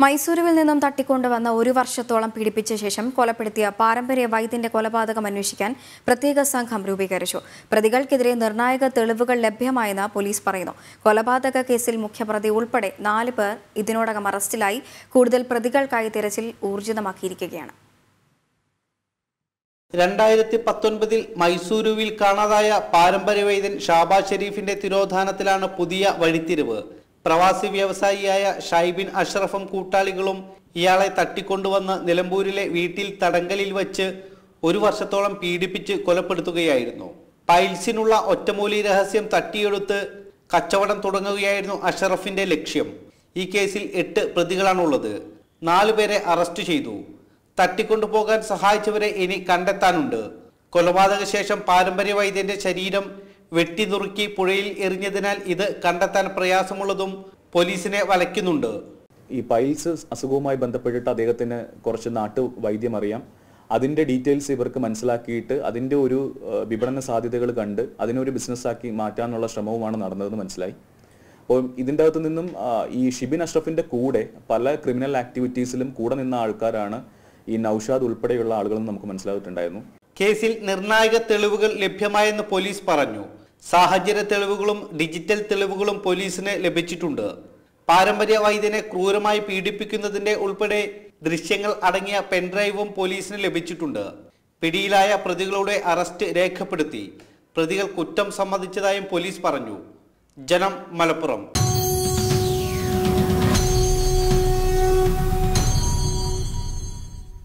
മൈസൂരുവിൽ നിന്നും തട്ടിക്കൊണ്ടുവന്ന ഒരു വർഷത്തോളം പീഡിപ്പിച്ച ശേഷം കൊലപ്പെടുത്തിയ പാരമ്പര്യ വൈദ്യന്റെ കൊലപാതകം അന്വേഷിക്കാൻ പ്രത്യേക സംഘം രൂപീകരിച്ചു. പ്രതികൾക്കെതിരെ നിർണായക തെളിവുകൾ ലഭ്യമായെന്ന് പോലീസ് പറയുന്നു. കൊലപാതക കേസിൽ മുഖ്യപ്രതി ഉൾപ്പെടെ 4 പേർ ഇതിനോടകം അറസ്റ്റിലായി. കൂടുതൽ പ്രതികൾക്കായി തിരച്ചിൽ ഊർജിതമാക്കിയിരിക്കുകയാണ്. 2019 മൈസൂരുവിൽ കാണാതായ പാരമ്പര്യ വൈദ്യൻ ഷാബാസ് ഷെരീഫിന്റെ തിരോധാനത്തിലാണ് പുതിയ വഴിത്തിരിവ്. പ്രവാസി വ്യവസായിയായ ഷൈബിൻ അഷ്റഫും കൂട്ടാളികളും ഇയാളെ തട്ടിക്കൊണ്ടുവന്ന് നിലമ്പൂരിലെ വീട്ടിൽ തടങ്കലിൽ വച്ച് ഒരു വർഷത്തോളം പീഡിപ്പിച്ച് കൊലപ്പെടുത്തുകയായിരുന്നു. പൈൽസിനുള്ള ഒറ്റമൂലി രഹസ്യം തട്ടിയെടുത്ത് കച്ചവടം തുടങ്ങുകയായിരുന്നു അഷ്റഫിന്റെ ലക്ഷ്യം. ഈ കേസിൽ 8 പ്രതികളാണുള്ളത്. 4 പേരെ അറസ്റ്റ് ചെയ്തു. തട്ടിക്കൊണ്ടുപോകാൻ സഹായിച്ചവരെ ഇനി കണ്ടെത്താനുണ്ട്. കൊലപാതക ശേഷം പാരമ്പര്യ വൈദ്യന്റെ ശരീരം വെട്ടിനുറുക്കി പുഴയിൽ എറിഞ്ഞതിനാൽ ഇത് കണ്ടെത്താൻ പ്രയാസമുള്ളതും പോലീസിനെ വലയ്ക്കുന്നുണ്ട്. ഈ പൈൽസ് അസുഖവുമായി ബന്ധപ്പെട്ടിട്ട് അദ്ദേഹത്തിന് കുറച്ച് നാട്ടുവൈദ്യം അറിയാം. അതിൻ്റെ ഡീറ്റെയിൽസ് ഇവർക്ക് മനസ്സിലാക്കിയിട്ട് അതിൻ്റെ ഒരു വിപണന സാധ്യതകൾ കണ്ട് അതിനൊരു ബിസിനസ്സാക്കി മാറ്റാനുള്ള ശ്രമവുമാണ് നടന്നതെന്ന് മനസ്സിലായി. അപ്പോൾ ഇതിൻ്റെ അകത്തു നിന്നും ഈ ഷിബിൻ അഷ്റഫിൻ്റെ കൂടെ പല ക്രിമിനൽ ആക്ടിവിറ്റീസിലും കൂടെ നിന്ന ആൾക്കാരാണ് ഈ നൌഷാദ് ഉൾപ്പെടെയുള്ള ആളുകളെന്ന് നമുക്ക് മനസ്സിലായിട്ടുണ്ടായിരുന്നു. കേസിൽ നിർണായക തെളിവുകൾ ലഭ്യമായെന്ന് പോലീസ് പറഞ്ഞു. സാഹചര്യ തെളിവുകളും ഡിജിറ്റൽ തെളിവുകളും പോലീസിന് ലഭിച്ചിട്ടുണ്ട്. പാരമ്പര്യ വൈദ്യനെ ക്രൂരമായി പീഡിപ്പിക്കുന്നതിന്റെ ഉൾപ്പെടെ ദൃശ്യങ്ങൾ അടങ്ങിയ പെൻഡ്രൈവും പോലീസിന് ലഭിച്ചിട്ടുണ്ട്. പിടിയിലായ പ്രതികളുടെ അറസ്റ്റ് രേഖപ്പെടുത്തി. പ്രതികൾ കുറ്റം സമ്മതിച്ചതായും പോലീസ് പറഞ്ഞു. ജനം, മലപ്പുറം.